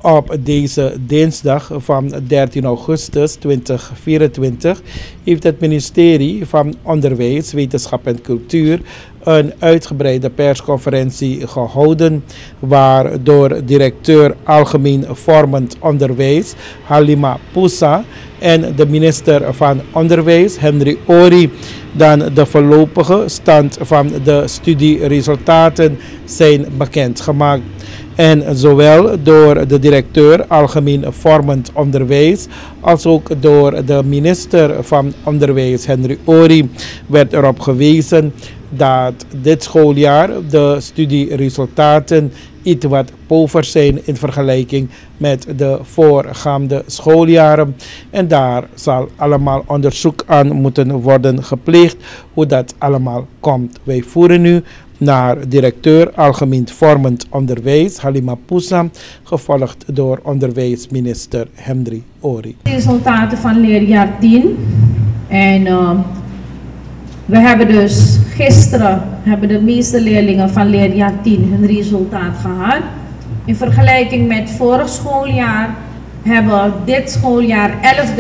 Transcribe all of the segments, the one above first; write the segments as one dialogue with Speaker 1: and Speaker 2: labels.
Speaker 1: Op deze dinsdag van 13 augustus 2024 heeft het ministerie van Onderwijs, Wetenschap en Cultuur een uitgebreide persconferentie gehouden waardoor directeur Algemeen Vormend Onderwijs Halima Poussa en de minister van Onderwijs Henry Ory dan de voorlopige stand van de studieresultaten zijn bekendgemaakt. En zowel door de directeur Algemeen Vormend Onderwijs als ook door de minister van Onderwijs Henry Ory werd erop gewezen dat dit schooljaar de studieresultaten iets wat pover zijn in vergelijking met de voorgaande schooljaren. En daar zal allemaal onderzoek aan moeten worden gepleegd hoe dat allemaal komt. Wij voeren nu naar directeur Algemeen Vormend Onderwijs Halima Poussa, gevolgd door onderwijsminister Henry Ory.
Speaker 2: Resultaten van leerjaar 10 en we hebben dus gisteren de meeste leerlingen van leerjaar 10 hun resultaat gehad. In vergelijking met vorig schooljaar hebben dit schooljaar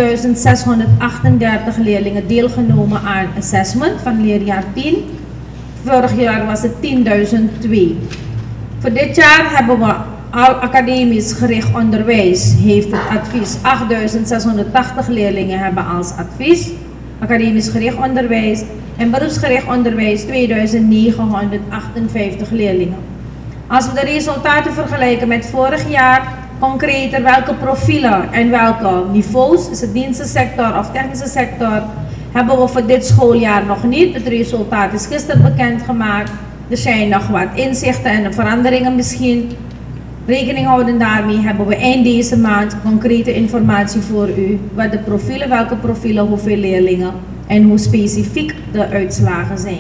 Speaker 2: 11.638 leerlingen deelgenomen aan assessment van leerjaar 10. Vorig jaar was het 10.002. Voor dit jaar hebben we al academisch gericht onderwijs heeft het advies 8.680 leerlingen hebben als advies. Academisch gericht onderwijs en beroepsgericht onderwijs 2.958 leerlingen. Als we de resultaten vergelijken met vorig jaar, concreter welke profielen en welke niveaus, is het dienstensector of technische sector, hebben we voor dit schooljaar nog niet. Het resultaat is gisteren bekendgemaakt. Er zijn nog wat inzichten en veranderingen misschien. Rekening houden daarmee hebben we eind deze maand concrete informatie voor u. Wat de profielen, welke profielen, hoeveel leerlingen en hoe specifiek de uitslagen zijn.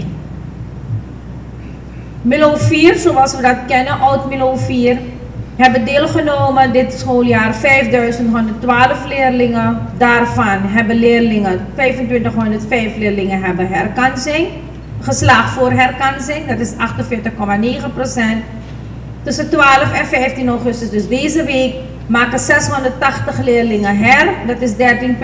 Speaker 2: Milo 4, zoals we dat kennen, oud Milo 4, hebben deelgenomen dit schooljaar 5.112 leerlingen. Daarvan hebben leerlingen, 2.505 leerlingen hebben herkansing. Geslaagd voor herkansing, dat is 48,9%. Tussen 12 en 15 augustus, dus deze week, maken 680 leerlingen her, dat is 13,3%.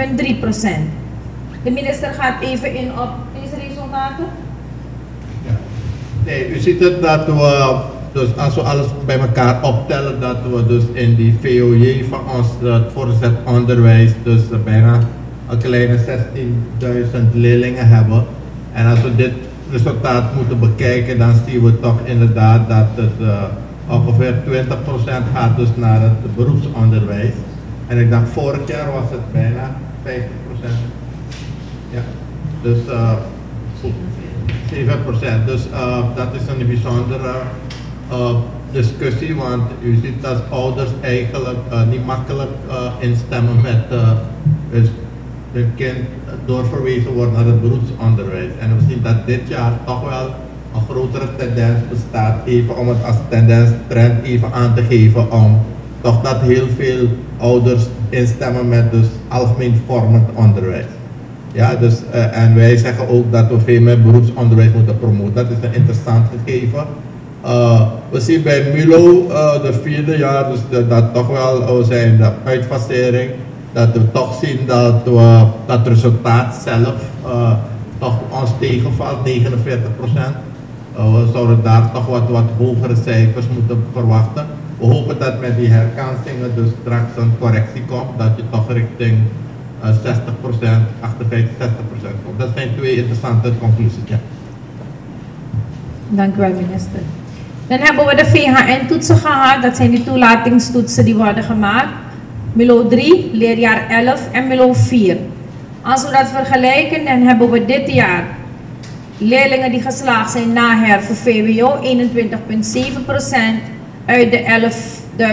Speaker 2: De minister gaat even in op deze resultaten.
Speaker 3: Ja. Nee, u ziet het dat we, dus als we alles bij elkaar optellen, dat we dus in die VOJ van ons, het voortgezet onderwijs, dus bijna een kleine 16.000 leerlingen hebben. En als we dit resultaat moeten bekijken, dan zien we toch inderdaad dat het ongeveer 20% gaat dus naar het beroepsonderwijs. En ik dacht vorig jaar was het bijna 50%. Ja, dus 7%. Dus dat is een bijzondere discussie, want u ziet dat ouders eigenlijk niet makkelijk instemmen met hun kind doorverwezen wordt naar het beroepsonderwijs. En we zien dat dit jaar toch wel een grotere tendens bestaat, even om het als trend even aan te geven, om toch dat heel veel ouders instemmen met dus algemeen vormend onderwijs. Ja, dus, en wij zeggen ook dat we veel meer beroepsonderwijs moeten promoten. Dat is een interessant gegeven. We zien bij MILO de 4e jaar, dus dat toch wel, we zijn de uitfasering, dat we toch zien dat we dat resultaat zelf toch ons tegenvalt, 49%. We zouden daar toch wat hogere cijfers moeten verwachten. We hopen dat met die herkansingen dus straks een correctie komt, dat je toch richting 60%, 58, 60% komt. Dat zijn twee interessante conclusies. Ja.
Speaker 2: Dank u wel, minister. Dan hebben we de VHN-toetsen gehad. Dat zijn die toelatingstoetsen die worden gemaakt. Milo 3, leerjaar 11 en Milo 4. Als we dat vergelijken, dan hebben we dit jaar leerlingen die geslaagd zijn na her voor VWO 21,7% uit de 11.698.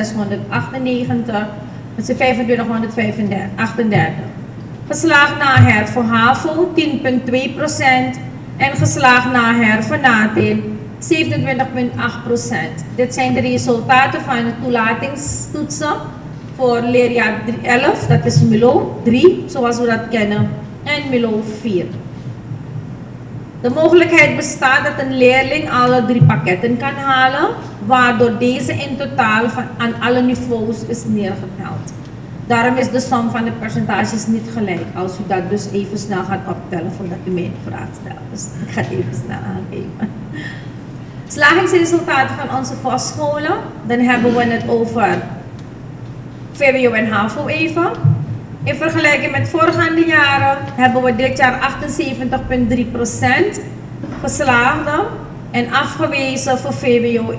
Speaker 2: Dat is 2538. Geslaagd na her voor HAVO 10,2% en geslaagd na her voor NATIL 27,8%. Dit zijn de resultaten van de toelatingstoetsen voor leerjaar 11, dat is Milo 3, zoals we dat kennen, en Milo 4. De mogelijkheid bestaat dat een leerling alle 3 pakketten kan halen, waardoor deze in totaal aan alle niveaus is neergeteld. Daarom is de som van de percentages niet gelijk, als u dat dus even snel gaat optellen voordat u mij een vraag stelt. Dus ik ga het even snel aangeven. Slagingsresultaten van onze volksscholen, dan hebben we het over VWO en HAVO even. In vergelijking met voorgaande jaren hebben we dit jaar 78,3% geslaagden en afgewezen voor VWO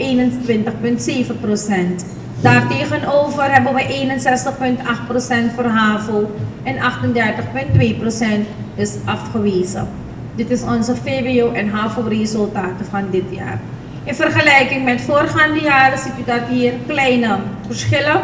Speaker 2: 21,7%. Daartegenover hebben we 61,8% voor HAVO en 38,2% is afgewezen. Dit is onze VWO en HAVO resultaten van dit jaar. In vergelijking met voorgaande jaren ziet u dat hier kleine verschillen.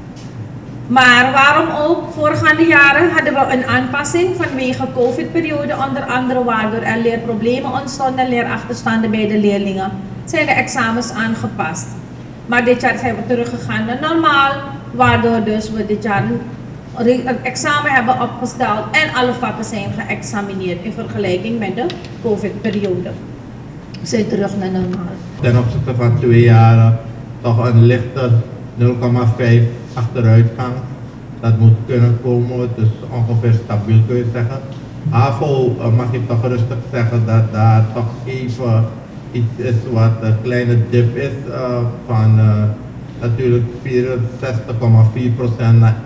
Speaker 2: Maar waarom ook? Voorgaande jaren hadden we een aanpassing vanwege COVID-periode, onder andere waardoor er leerproblemen ontstonden, leerachterstanden bij de leerlingen. Zijn de examens aangepast. Maar dit jaar zijn we teruggegaan naar normaal, waardoor dus we dit jaar een examen hebben opgesteld en alle vakken zijn geëxamineerd in vergelijking met de COVID-periode. We zijn terug naar normaal.
Speaker 3: Ten opzichte van 2 jaren toch een lichte 0,5 achteruitgang. Dat moet kunnen komen, dus ongeveer stabiel kun je zeggen. HAVO mag je toch rustig zeggen dat daar toch even iets is wat een kleine dip is van natuurlijk 64,4% naar 61,8%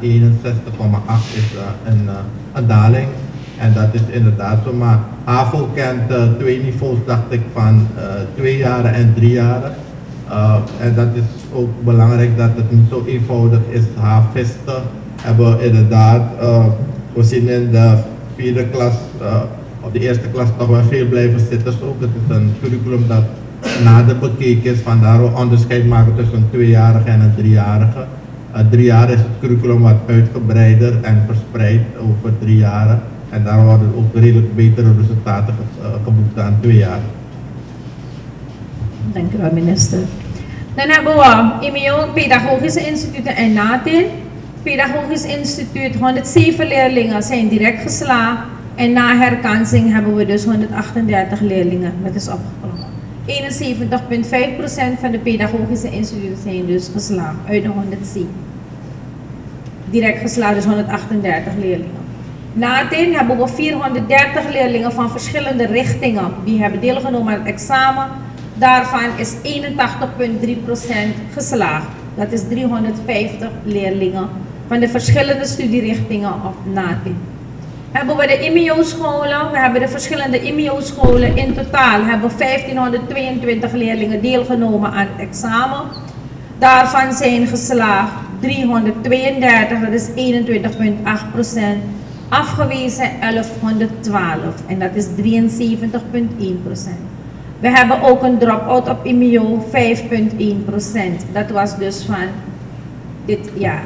Speaker 3: is een daling. En dat is inderdaad zo, maar HAVO kent 2 niveaus, dacht ik, van 2 jaren en 3 jaren. En dat is ook belangrijk dat het niet zo eenvoudig is. Havisten hebben inderdaad, we zien in de 4e klas, op de 1e klas toch wel veel blijven zitten. Ook. Het is een curriculum dat nader bekeken is, vandaar we onderscheid maken tussen een 2-jarige en een 3-jarige. 3 jaar is het curriculum wat uitgebreider en verspreid over 3 jaren. En daar worden ook redelijk betere resultaten geboekt dan 2 jaar.
Speaker 2: Dank u wel, minister. Dan hebben we IMEO, Pedagogische Instituten en NATIN. Pedagogisch Instituut, 107 leerlingen zijn direct geslaagd. En na herkansing hebben we dus 138 leerlingen. Dat is opgeklommen. 71,5% van de pedagogische instituten zijn dus geslaagd uit de 110. Direct geslaagd, dus 138 leerlingen. NATIN hebben we 430 leerlingen van verschillende richtingen die hebben deelgenomen aan het examen. Daarvan is 81,3% geslaagd. Dat is 350 leerlingen van de verschillende studierichtingen op NATIN. Hebben we de IMEO-scholen, we hebben de verschillende IMEO-scholen. In totaal hebben 1522 leerlingen deelgenomen aan het examen. Daarvan zijn geslaagd 332, dat is 21,8%. Afgewezen 1112 en dat is 73,1%. We hebben ook een drop-out op IMEO 5,1%. Dat was dus van dit jaar.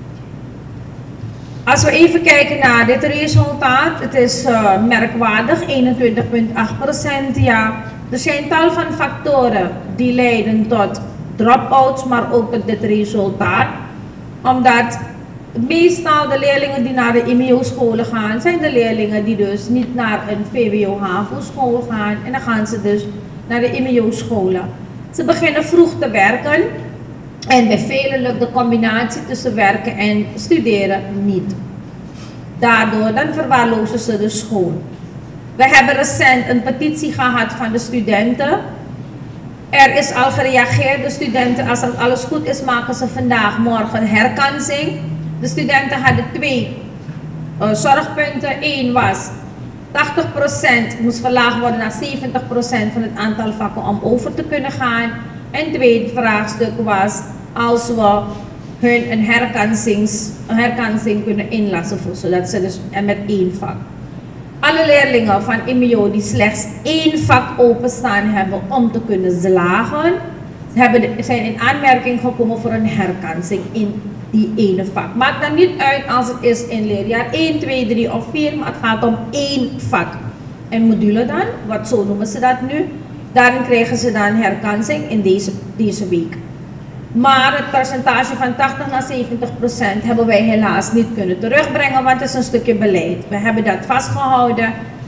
Speaker 2: Als we even kijken naar dit resultaat, het is merkwaardig, 21,8%. Ja, er zijn tal van factoren die leiden tot drop-outs, maar ook tot dit resultaat. Omdat meestal de leerlingen die naar de IMEO-scholen gaan, zijn de leerlingen die dus niet naar een VWO-HAVO-school gaan. En dan gaan ze dus naar de IMEO-scholen. Ze beginnen vroeg te werken. En bij velen lukt de combinatie tussen werken en studeren niet. Daardoor dan verwaarlozen ze de school. We hebben recent een petitie gehad van de studenten. Er is al gereageerd. De studenten, als alles goed is, maken ze vandaag, morgen herkansing. De studenten hadden 2 zorgpunten. Eén was 80% moest verlaagd worden naar 70% van het aantal vakken om over te kunnen gaan. En het tweede vraagstuk was als we hun een herkansing kunnen inlassen, zodat ze dus met 1 vak. Alle leerlingen van IMEO die slechts 1 vak openstaan hebben om te kunnen slagen, zijn in aanmerking gekomen voor een herkansing in die ene vak. Maakt dan niet uit als het is in leerjaar 1, 2, 3 of 4, maar het gaat om 1 vak. En module dan, wat zo noemen ze dat nu, daarin krijgen ze dan herkansing in deze week. Maar het percentage van 80 naar 70% hebben wij helaas niet kunnen terugbrengen, want het is een stukje beleid. We hebben dat vastgehouden.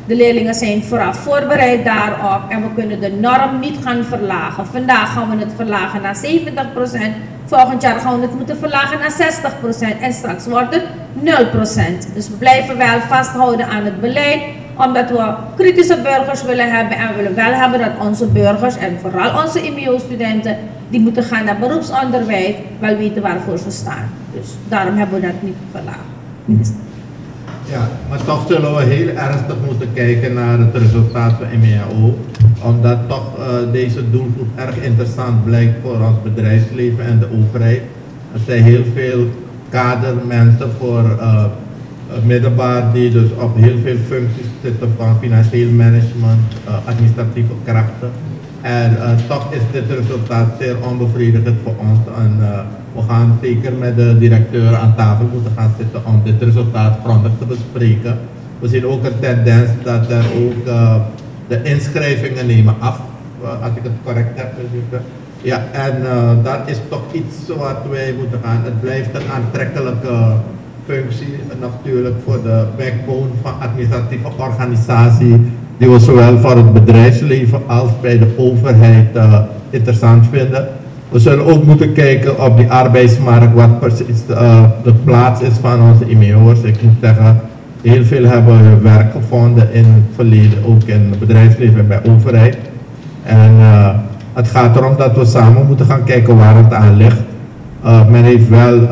Speaker 2: De leerlingen zijn vooraf voorbereid daarop en we kunnen de norm niet gaan verlagen. Vandaag gaan we het verlagen naar 70%. Volgend jaar gaan we het moeten verlagen naar 60% en straks wordt het 0%. Dus we blijven wel vasthouden aan het beleid, omdat we kritische burgers willen hebben en we willen wel hebben dat onze burgers en vooral onze IMEO-studenten die moeten gaan naar beroepsonderwijs wel weten waarvoor ze staan. Dus daarom hebben we dat niet verlaagd, minister.
Speaker 3: Ja, maar toch zullen we heel ernstig moeten kijken naar het resultaat van MEAO, omdat toch deze doelgroep erg interessant blijkt voor ons bedrijfsleven en de overheid. Er zijn heel veel kadermensen voor middelbaar die dus op heel veel functies zitten van financieel management, administratieve krachten. En toch is dit resultaat zeer onbevredigend voor ons. En we gaan zeker met de directeur aan tafel moeten gaan zitten om dit resultaat grondig te bespreken. We zien ook een tendens dat er ook de inschrijvingen nemen af, als ik het correct heb. Ja, en dat is toch iets wat wij moeten gaan. Het blijft een aantrekkelijke functie natuurlijk voor de backbone van administratieve organisatie die we zowel voor het bedrijfsleven als bij de overheid interessant vinden. We zullen ook moeten kijken op die arbeidsmarkt wat precies de plaats is van onze IMEO'ers. Ik moet zeggen, heel veel hebben werk gevonden in het verleden, ook in het bedrijfsleven en bij overheid. En het gaat erom dat we samen moeten gaan kijken waar het aan ligt. Men heeft wel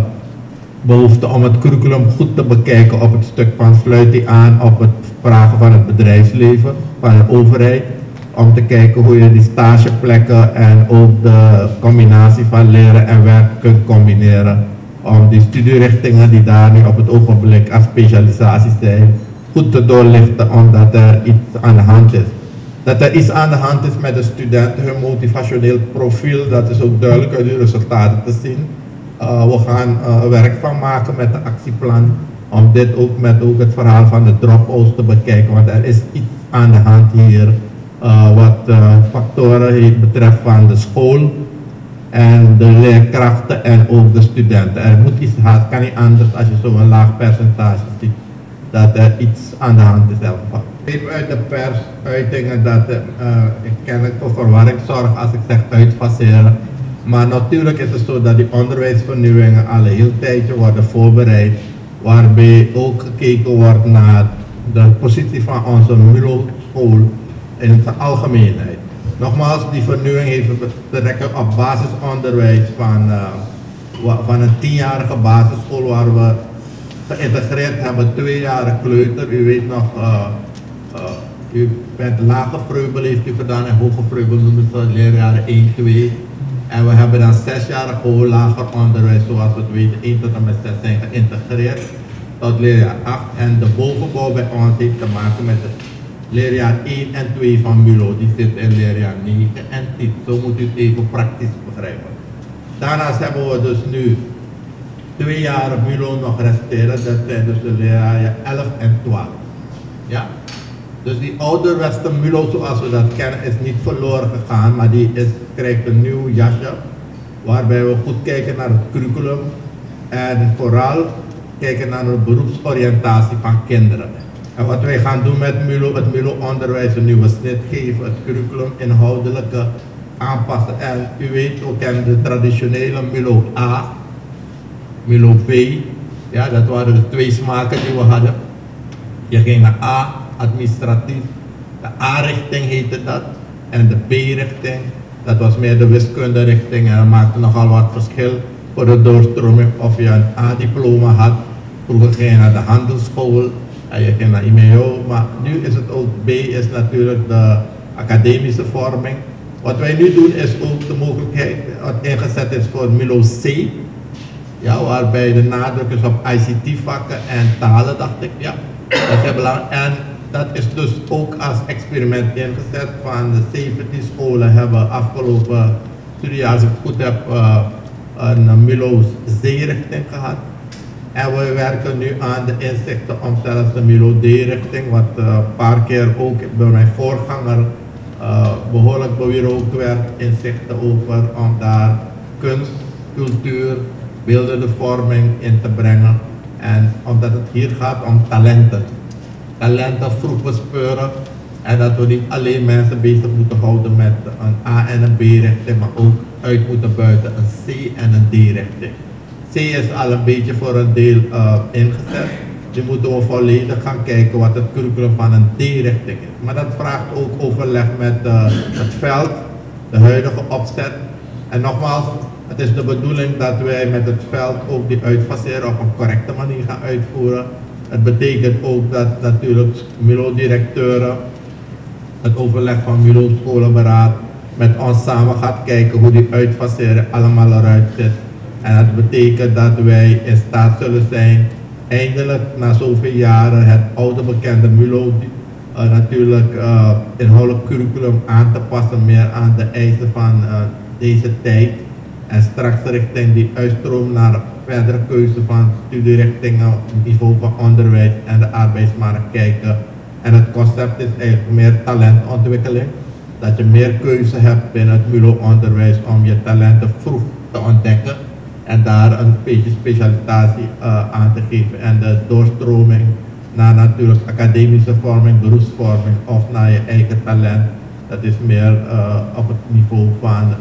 Speaker 3: behoefte om het curriculum goed te bekijken op het stuk van sluit die aan op het vragen van het bedrijfsleven, van de overheid. Om te kijken hoe je die stageplekken en ook de combinatie van leren en werken kunt combineren. Om die studierichtingen die daar nu op het ogenblik als specialisaties zijn, goed te doorlichten omdat er iets aan de hand is. Dat er iets aan de hand is met de studenten, hun motivationeel profiel, dat is ook duidelijk uit de resultaten te zien. We gaan werk van maken met de actieplan om dit ook met ook het verhaal van de drop-outs te bekijken, want er is iets aan de hand hier wat factoren betreft van de school en de leerkrachten en ook de studenten. Er moet iets, het kan niet anders als je zo'n laag percentage ziet dat er iets aan de hand is in elk geval. Even uit de persuitingen dat ik kennelijk voor verwarring zorg als ik zeg uitfaseren. Maar natuurlijk is het zo dat die onderwijsvernieuwingen al een heel tijdje worden voorbereid, waarbij ook gekeken wordt naar de positie van onze MULO-school in zijn algemeenheid. Nogmaals, die vernieuwing heeft betrekking op basisonderwijs van een 10-jarige basisschool waar we geïntegreerd hebben 2 jaar kleuter. U weet nog, u bent lage vreubel heeft u gedaan en hoge vreubel noemen ze leerjaren 1, 2. En we hebben dan 6 jaar gewoon lager onderwijs, zoals we het weten, 1 tot en met 6 zijn geïntegreerd tot leerjaar 8. En de bovenbouw bij ons heeft te maken met het leerjaar 1 en 2 van MULO, die zit in leerjaar 9 en 10. Zo moet u het even praktisch begrijpen. Daarnaast hebben we dus nu 2 jaar MULO nog resteren, dat zijn dus de leerjaren 11 en 12. Ja? Dus die ouderwetse MULO zoals we dat kennen is niet verloren gegaan, maar die krijgt een nieuw jasje, waarbij we goed kijken naar het curriculum en vooral kijken naar de beroepsoriëntatie van kinderen. En wat wij gaan doen met MULO, het MULO-onderwijs een nieuwe snit geven, het curriculum inhoudelijke aanpassen. En u weet, we kennen de traditionele MULO A, MULO B, ja, dat waren de 2 smaken die we hadden. Je ging naar A, administratief, de A-richting heette dat, en de B-richting, dat was meer de wiskunde-richting en dat maakte nogal wat verschil voor de doorstroming of je een A-diploma had. Vroeger ging je naar de handelsschool en je ging naar IMEO, maar nu is het ook B, is natuurlijk de academische vorming. Wat wij nu doen is ook de mogelijkheid wat ingezet is voor MULO C, ja, waarbij de nadruk is op ICT-vakken en talen, dacht ik, ja, dat is belangrijk. En dat is dus ook als experiment ingezet. Van de 17 scholen hebben afgelopen studiejaar, als ik het goed heb, een MULO C-richting gehad. En we werken nu aan de inzichten om zelfs de MULO D-richting, wat een paar keer ook door mijn voorganger behoorlijk bewierookt werd, inzichten over om daar kunst, cultuur, beeldende vorming in te brengen. En omdat het hier gaat om talenten. talenten vroeg bespeuren. En dat we niet alleen mensen bezig moeten houden met een A- en een B-richting, maar ook uit moeten buiten een C- en een D-richting. C is al een beetje voor een deel ingezet. Nu moeten we volledig gaan kijken wat het curriculum van een D-richting is. Maar dat vraagt ook overleg met het veld, de huidige opzet. En nogmaals, het is de bedoeling dat wij met het veld ook die uitfaseren op een correcte manier gaan uitvoeren. Het betekent ook dat natuurlijk MILO-directeuren het overleg van MILO-scholenberaad met ons samen gaat kijken hoe die uitfaseren allemaal eruit ziet. En dat betekent dat wij in staat zullen zijn, eindelijk na zoveel jaren, het oude bekende MILO natuurlijk inhoudelijk curriculum aan te passen, meer aan de eisen van deze tijd. En straks richting die uitstroom naar verdere keuze van studierichtingen, niveau van onderwijs en de arbeidsmarkt kijken. En het concept is eigenlijk meer talentontwikkeling. Dat je meer keuze hebt binnen het MILO-onderwijs om je talenten vroeg te ontdekken. En daar een beetje specialisatie aan te geven. En de doorstroming naar natuurlijk academische vorming, beroepsvorming of naar je eigen talent. Dat is meer op het niveau van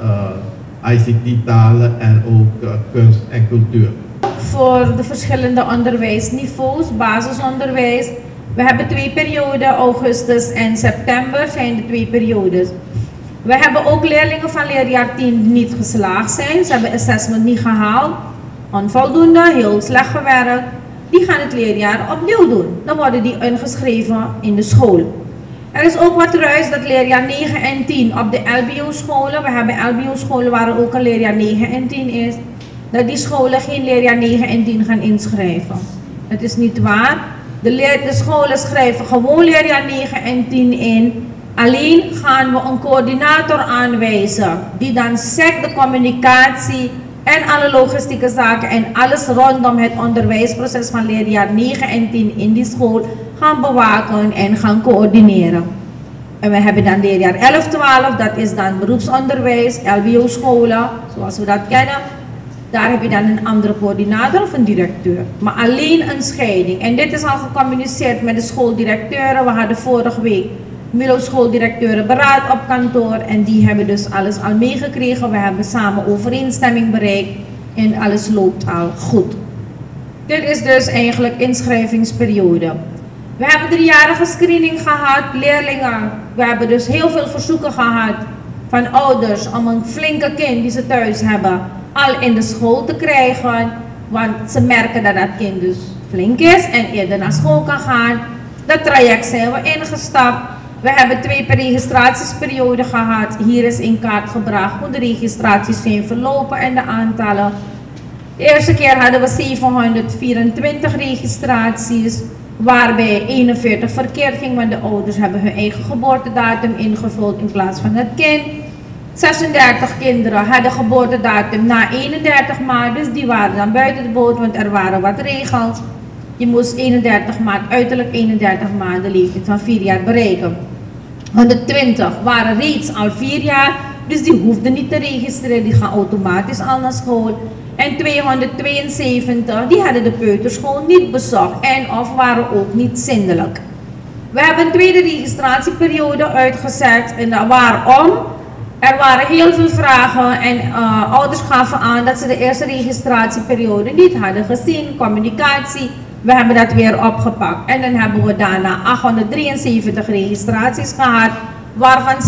Speaker 3: ICT-talen en ook kunst en cultuur.
Speaker 2: Voor de verschillende onderwijsniveaus, basisonderwijs. We hebben 2 perioden, augustus en september zijn de 2 periodes. We hebben ook leerlingen van leerjaar 10 die niet geslaagd zijn. Ze hebben assessment niet gehaald, onvoldoende, heel slecht gewerkt. Die gaan het leerjaar opnieuw doen. Dan worden die ingeschreven in de school. Er is ook wat ruis dat leerjaar 9 en 10 op de LBO-scholen, we hebben LBO-scholen waar er ook een leerjaar 9 en 10 is, dat die scholen geen leerjaar 9 en 10 gaan inschrijven. Het is niet waar. De scholen schrijven gewoon leerjaar 9 en 10 in. Alleen gaan we een coördinator aanwijzen die dan de communicatie en alle logistieke zaken en alles rondom het onderwijsproces van leerjaar 9 en 10 in die school gaan bewaken en gaan coördineren. En we hebben dan leerjaar 11, 12, dat is dan beroepsonderwijs, LBO-scholen, zoals we dat kennen. Daar heb je dan een andere coördinator of een directeur. Maar alleen een scheiding. En dit is al gecommuniceerd met de schooldirecteuren. We hadden vorige week MILO-schooldirecteurenberaad op kantoor. En die hebben dus alles al meegekregen. We hebben samen overeenstemming bereikt. En alles loopt al goed. Dit is dus eigenlijk inschrijvingsperiode. We hebben 3-jarige screening gehad, leerlingen. We hebben dus heel veel verzoeken gehad van ouders om een flinke kind die ze thuis hebben al in de school te krijgen, want ze merken dat dat kind dus flink is en eerder naar school kan gaan. Dat traject zijn we ingestapt. We hebben 2 registratiesperioden gehad. Hier is in kaart gebracht hoe de registraties zijn verlopen en de aantallen. De eerste keer hadden we 724 registraties, waarbij 41 verkeerd ging, want de ouders hebben hun eigen geboortedatum ingevuld in plaats van het kind. 36 kinderen hadden geboortedatum na 31 maart, dus die waren dan buiten de boot, want er waren wat regels. Je moest 31 maart, uiterlijk 31 maart de leeftijd van 4 jaar bereiken. 120 waren reeds al 4 jaar, dus die hoefden niet te registreren, die gaan automatisch al naar school. En 272, die hadden de peuterschool niet bezocht en of waren ook niet zindelijk. We hebben een tweede registratieperiode uitgezet en waarom? Er waren heel veel vragen en ouders gaven aan dat ze de eerste registratieperiode niet hadden gezien, communicatie. We hebben dat weer opgepakt en dan hebben we daarna 873 registraties gehad, waarvan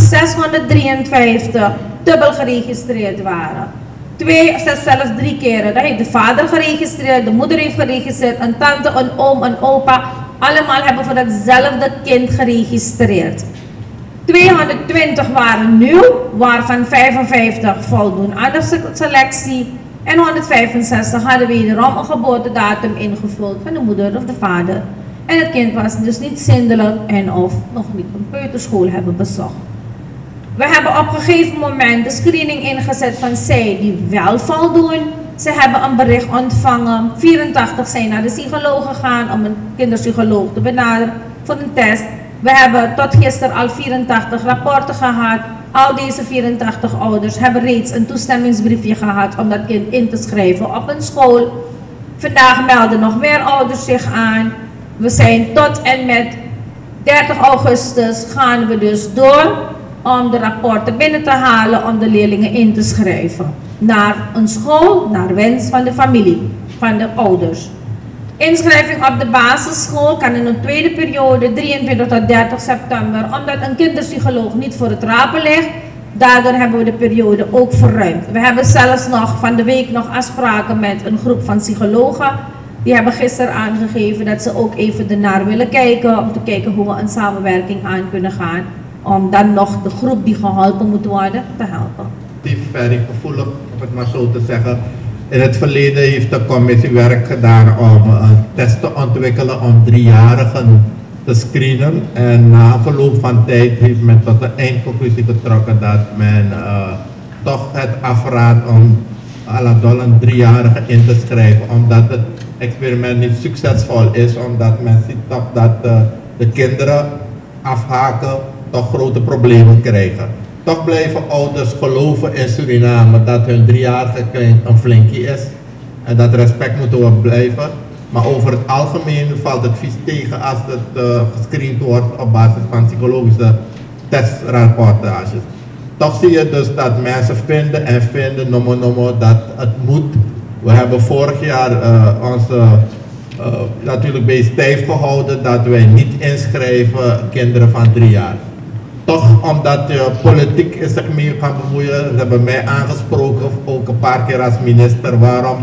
Speaker 2: 653 dubbel geregistreerd waren. 3 keren, dat heeft de vader geregistreerd, de moeder heeft geregistreerd, een tante, een oom, een opa, allemaal hebben voor datzelfde kind geregistreerd. 220 waren nieuw, waarvan 55 voldoen aan de selectie en 165 hadden wederom een geboortedatum ingevuld van de moeder of de vader. En het kind was dus niet zindelijk en of nog niet een peuterschool hebben bezocht. We hebben op een gegeven moment de screening ingezet van zij die wel voldoen. Ze hebben een bericht ontvangen. 84 zijn naar de psycholoog gegaan om een kinderpsycholoog te benaderen voor een test. We hebben tot gisteren al 84 rapporten gehad. Al deze 84 ouders hebben reeds een toestemmingsbriefje gehad om dat kind in te schrijven op een school. Vandaag melden nog meer ouders zich aan. We zijn tot en met 30 augustus gaan we dus door om de rapporten binnen te halen om de leerlingen in te schrijven. Naar een school, naar wens van de familie, van de ouders. Inschrijving op de basisschool kan in een tweede periode 23 tot 30 september, omdat een kinderpsycholoog niet voor het rapen ligt. Daardoor hebben we de periode ook verruimd. We hebben zelfs nog van de week nog afspraken met een groep van psychologen. Die hebben gisteren aangegeven dat ze ook even ernaar willen kijken, om te kijken hoe we een samenwerking aan kunnen gaan, om dan nog de groep die geholpen moet worden, te helpen.
Speaker 3: Very gevoelig, om het maar zo te zeggen. In het verleden heeft de commissie werk gedaan om een test te ontwikkelen om 3-jarigen te screenen. En na verloop van tijd heeft men tot de eindconclusie getrokken dat men toch het afraadt om een 3-jarige in te schrijven, omdat het experiment niet succesvol is, omdat men ziet toch dat de kinderen afhaken, toch grote problemen krijgen. Toch blijven ouders geloven in Suriname dat hun 3-jarige kind een flinkie is. En dat respect moeten we blijven. Maar over het algemeen valt het vies tegen als het gescreend wordt op basis van psychologische testrapportages. Toch zie je dus dat mensen vinden dat het moet. We hebben vorig jaar ons natuurlijk bij stijf gehouden dat wij niet inschrijven kinderen van 3 jaar. Toch omdat de politiek is zich mee gaan bemoeien, ze hebben mij aangesproken, ook een paar keer als minister, waarom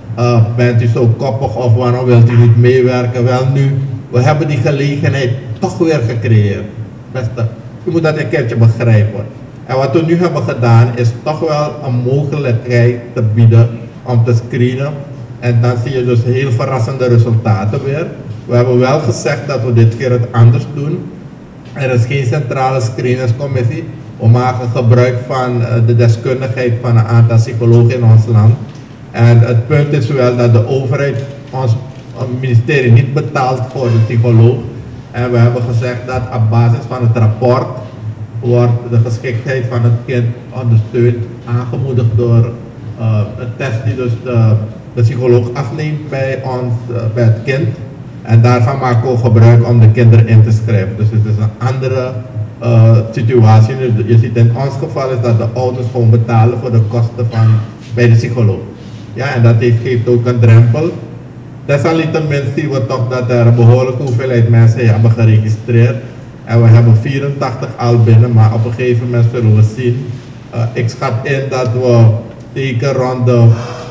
Speaker 3: bent u zo koppig of waarom wilt u niet meewerken? Wel nu, we hebben die gelegenheid toch weer gecreëerd. Beste, u moet dat een keertje begrijpen. En wat we nu hebben gedaan is toch wel een mogelijkheid te bieden om te screenen. En dan zie je dus heel verrassende resultaten weer. We hebben wel gezegd dat we dit keer het anders doen. Er is geen centrale screeningscommissie. We maken gebruik van de deskundigheid van een aantal psychologen in ons land. En het punt is wel dat de overheid ons ministerie niet betaalt voor de psycholoog. En we hebben gezegd dat op basis van het rapport wordt de geschiktheid van het kind ondersteund, aangemoedigd door een test die dus de psycholoog afneemt bij het kind. En daarvan maken we gebruik om de kinderen in te schrijven. Dus het is een andere situatie. Je ziet in ons geval is dat de ouders gewoon betalen voor de kosten van bij de psycholoog. Ja, en dat geeft ook een drempel. Desalniettemin zien we toch dat er een behoorlijke hoeveelheid mensen hebben geregistreerd. En we hebben 84 al binnen, maar op een gegeven moment zullen we zien. Ik schat in dat we zeker rond de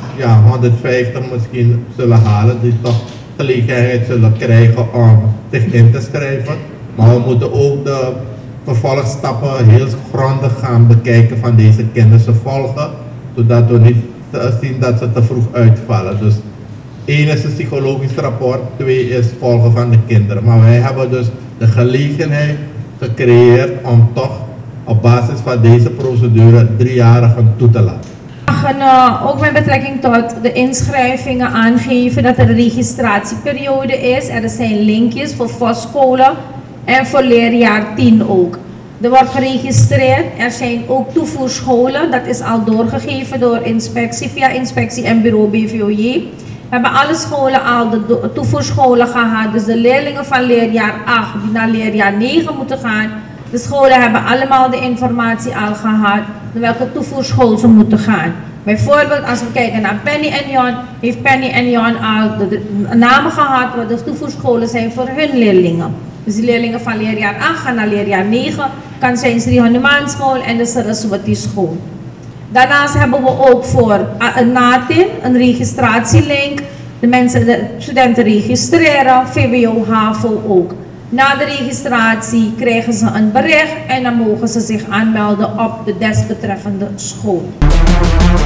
Speaker 3: 150 misschien zullen halen, die toch gelegenheid zullen krijgen om zich in te schrijven. Maar we moeten ook de vervolgstappen heel grondig gaan bekijken van deze kinderen volgen, zodat we niet zien dat ze te vroeg uitvallen. Dus 1 is een psychologisch rapport, 2 is volgen van de kinderen. Maar wij hebben dus de gelegenheid gecreëerd om toch op basis van deze procedure 3-jarigen toe te laten.
Speaker 2: Ook met betrekking tot de inschrijvingen aangeven dat er een registratieperiode is. Er zijn linkjes voor vostscholen en voor leerjaar 10 ook. Er wordt geregistreerd, er zijn ook toevoerscholen, dat is al doorgegeven door inspectie, via inspectie en bureau BVOJ. We hebben alle scholen al de toevoerscholen gehad, dus de leerlingen van leerjaar 8 die naar leerjaar 9 moeten gaan. De scholen hebben allemaal de informatie al gehad, naar welke toevoerschool ze moeten gaan. Bijvoorbeeld als we kijken naar Penny en Jon, heeft Penny en Jon al de namen gehad wat de toevoerscholen zijn voor hun leerlingen. Dus de leerlingen van leerjaar 8 gaan naar leerjaar 9, kan zijn Sri Hanuman school en de Saraswati school. Daarnaast hebben we ook voor een NATIN, een registratielink. De studenten registreren, VWO, HAVO ook. Na de registratie krijgen ze een bericht en dan mogen ze zich aanmelden op de desbetreffende school.